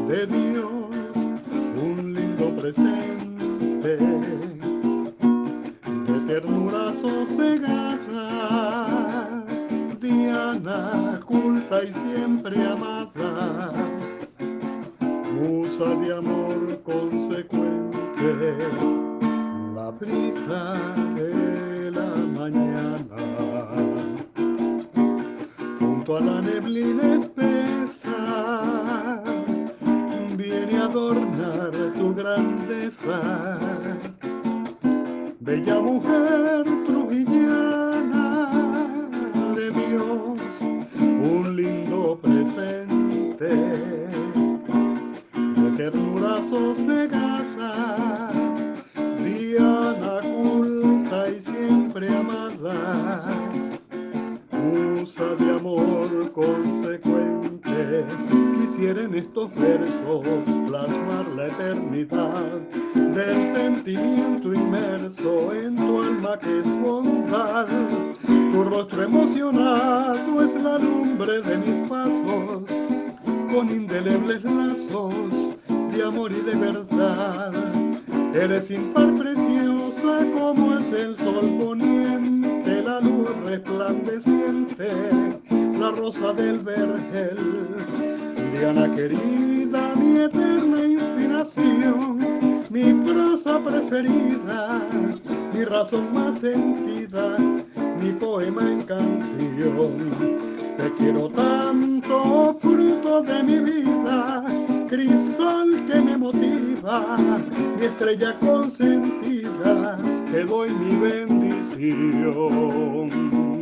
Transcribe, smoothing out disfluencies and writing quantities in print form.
de Dios, un lindo presente de ternura sosegada, Diana culta y siempre amada, musa de amor consecuente, la brisa de la mañana, junto a la neblina espesa, viene a adornar tu grandeza, bella mujer trujillana de Dios, un lindo presente de ternura sosegada, Diana culta y siempre amada, musa de amor consecuente. Quisiera en estos versos plasmar la eternidad del sentimiento inmerso en tu alma que es bondad. Tu rostro emocionado es la lumbre de mis pasos, con indelebles lazos de amor y de verdad. Eres impar preciosa como es el sol poniente, la luz resplandeciente, la rosa del vergel. Diana querida, mi eterna inspiración, mi prosa preferida, mi razón más sentida, mi poema en canción. Te quiero tanto, fruto de mi vida, crisol que me motiva, mi estrella consentida, te doy mi bendición.